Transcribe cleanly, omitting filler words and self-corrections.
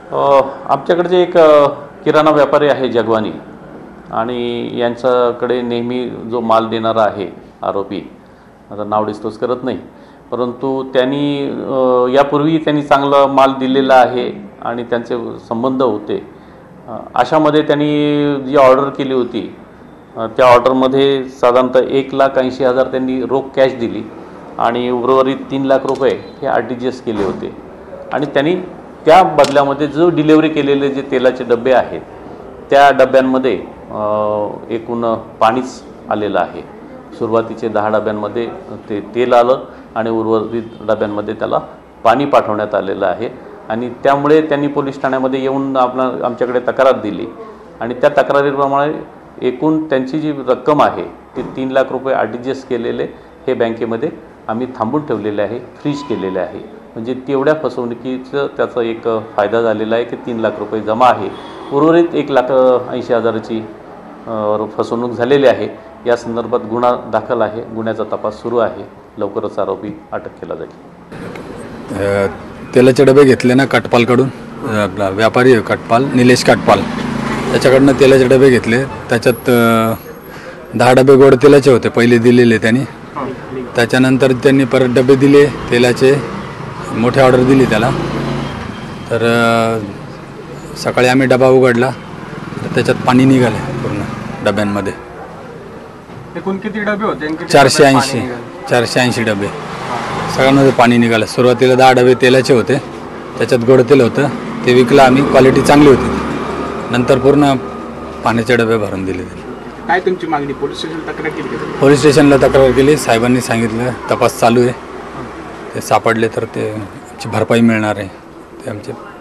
आमच्याकडचे एक किराणा व्यापारी आहे जगवानी आणि यांच्याकडे नेहमी जो माल देणारा आहे आरोपी, आता नाव डिस्क्लोज करत नाही, परंतु त्यांनी यापूर्वी त्यांनी चांगला माल दिलेला आहे आणि त्यांचे संबंध होते। अशामध्ये त्यांनी जी ऑर्डर केली होती त्या ऑर्डरमध्ये साधारणतः 1,80,000 त्यांनी रोख कॅश दिली आणि उर्वरित 3 लाख रुपये हे RTGS केले होते आणि त्यांनी त्या बदल्यामध्ये जो डिलिव्हरी केलेले जे तेलाचे डबे आहेत त्या डब्यांमध्ये एकूण पाणीच आलेलं आहे। सुरुवातीचे 10 डब्यांमध्ये ते तेल आलं आणि उर्वरित डब्यांमध्ये त्याला पाणी पाठवण्यात आलेलं आहे आणि त्यामुळे त्यांनी पोलीस ठाण्यामध्ये येऊन आमच्याकडे तक्रार दिली आणि त्या तक्रारीप्रमाणे एकूण त्यांची जी रक्कम आहे ती 3 लाख रुपये RTGS केलेले हे बँकेमध्ये आम्ही थांबून ठेवलेले आहे, फ्रीज केलेले आहे। म्हणजे तेवढ्या फसवणुकीचं त्याचा एक फायदा झालेला आहे की 3 लाख रुपये जमा आहे, उर्वरित 1,80,000ची फसवणूक झालेली आहे। या संदर्भात गुन्हा दाखल आहे, गुन्ह्याचा तपास सुरू आहे, लवकरच आरोपी अटक केला जाईल। तेलाचे डबे घेतले ना कटपालकडून, आपला व्यापारी कटपाल निलेश कटपाल, त्याच्याकडनं तेलाचे डबे घेतले। त्याच्यात 10 डबे गोड तेलाचे होते पहिले दिलेले त्यांनी, त्याच्यानंतर त्यांनी परत डबे दिले तेलाचे, मोठी ऑर्डर दिली त्याला। तर सकाळी आम्ही डबा उघडला तर त्याच्यात पाणी निघाले पूर्ण डब्यांमध्ये। एकूण किती डबे होते? 480 डबे सगळ्यांमध्ये पाणी निघालं। सुरुवातीला 10 डबे तेलाचे होते, त्याच्यात गोड तेल होतं, ते विकलं आम्ही, क्वालिटी चांगली होती। नंतर पूर्ण पाण्याचे डबे भरून दिले। काय तुमची मागणी? पोलीस स्टेशनला तक्रार केली? पोलीस स्टेशनला तक्रार केली, साहेबांनी सांगितलं तपास चालू आहे, ते सापडले तर ते भरपाई मिळणार आहे, ते आमचे